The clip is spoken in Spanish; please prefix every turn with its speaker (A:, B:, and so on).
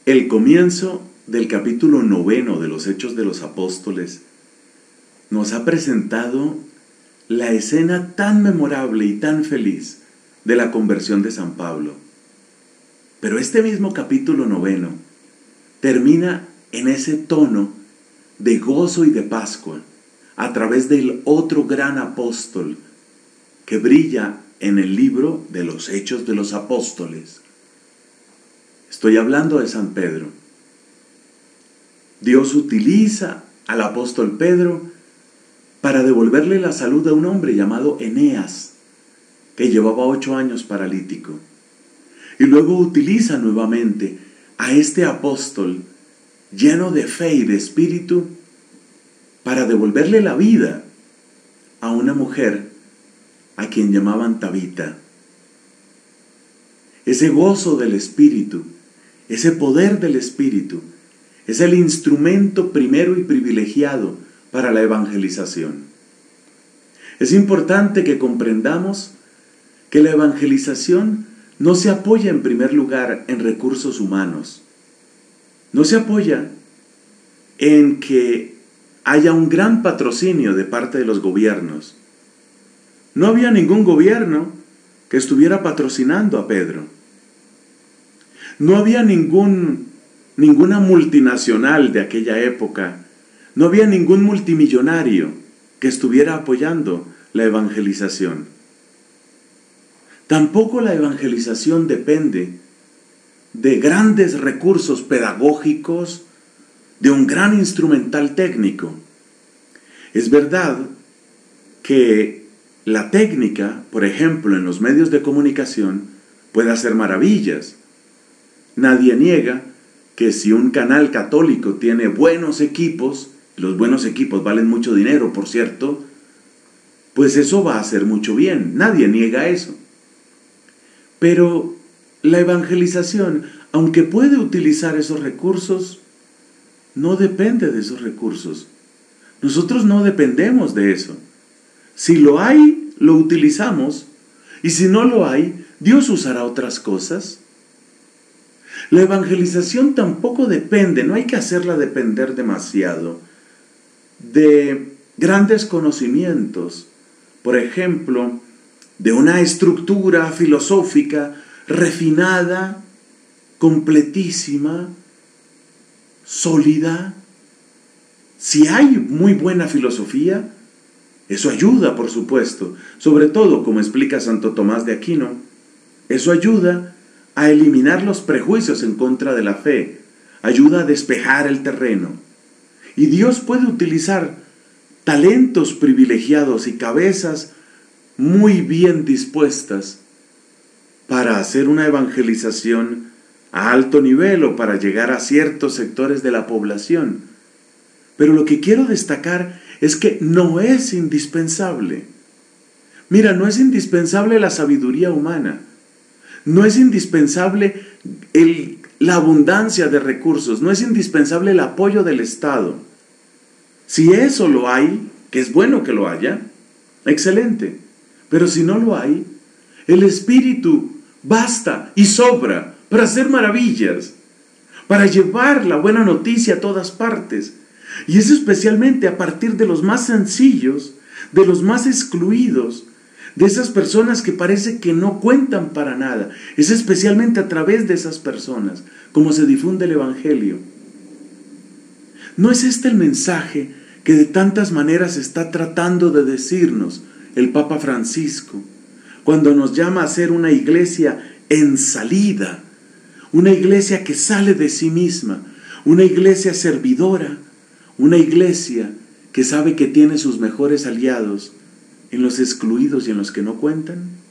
A: El comienzo del capítulo 9 de los Hechos de los Apóstoles nos ha presentado la escena tan memorable y tan feliz de la conversión de San Pablo. Pero este mismo capítulo 9 termina en ese tono de gozo y de Pascua a través del otro gran apóstol que brilla en el libro de los Hechos de los Apóstoles. Estoy hablando de San Pedro. Dios utiliza al apóstol Pedro para devolverle la salud a un hombre llamado Eneas, que llevaba 8 años paralítico. Y luego utiliza nuevamente a este apóstol lleno de fe y de espíritu para devolverle la vida a una mujer a quien llamaban Tabita. Ese gozo del espíritu, ese poder del espíritu, es el instrumento primero y privilegiado para la evangelización. Es importante que comprendamos que la evangelización no se apoya en primer lugar en recursos humanos. No se apoya en que haya un gran patrocinio de parte de los gobiernos. No había ningún gobierno que estuviera patrocinando a Pedro. No había ninguna multinacional de aquella época. No había ningún multimillonario que estuviera apoyando la evangelización. Tampoco la evangelización depende de grandes recursos pedagógicos, de un gran instrumental técnico. Es verdad que la técnica, por ejemplo, en los medios de comunicación, puede hacer maravillas. Nadie niega que si un canal católico tiene buenos equipos, los buenos equipos valen mucho dinero, por cierto, pues eso va a hacer mucho bien. Nadie niega eso. Pero la evangelización, aunque puede utilizar esos recursos, no depende de esos recursos. Nosotros no dependemos de eso. Si lo hay, lo utilizamos. Y si no lo hay, Dios usará otras cosas. La evangelización tampoco depende, no hay que hacerla depender demasiado de grandes conocimientos. Por ejemplo, de una estructura filosófica refinada, completísima, sólida. Si hay muy buena filosofía, eso ayuda, por supuesto. Sobre todo, como explica Santo Tomás de Aquino, eso ayuda a eliminar los prejuicios en contra de la fe, ayuda a despejar el terreno. Y Dios puede utilizar talentos privilegiados y cabezas muy bien dispuestas para hacer una evangelización a alto nivel o para llegar a ciertos sectores de la población. Pero lo que quiero destacar es que no es indispensable. Mira, no es indispensable la sabiduría humana. No es indispensable la abundancia de recursos, no es indispensable el apoyo del Estado. Si eso lo hay, que es bueno que lo haya, excelente. Pero si no lo hay, el Espíritu basta y sobra para hacer maravillas, para llevar la buena noticia a todas partes. Y es especialmente a partir de los más sencillos, de los más excluidos, de esas personas que parece que no cuentan para nada. Es especialmente a través de esas personas como se difunde el Evangelio. ¿No es este el mensaje que de tantas maneras está tratando de decirnos el Papa Francisco cuando nos llama a ser una iglesia en salida, una iglesia que sale de sí misma, una iglesia servidora, una iglesia que sabe que tiene sus mejores aliados en los excluidos y en los que no cuentan?